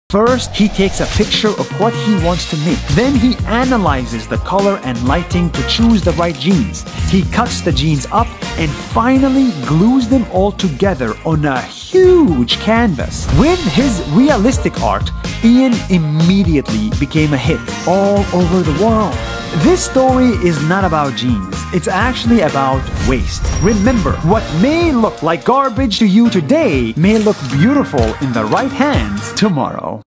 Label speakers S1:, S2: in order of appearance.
S1: First, he takes a picture of what he wants to make. Then he analyzes the color and lighting to choose the right jeans. He cuts the jeans up and finally glues them all together on a huge canvas. With his realistic art, Ian immediately became a hit all over the world. This story is not about jeans. It's actually about waste. Remember, what may look like garbage to you today may look beautiful in the right hands tomorrow.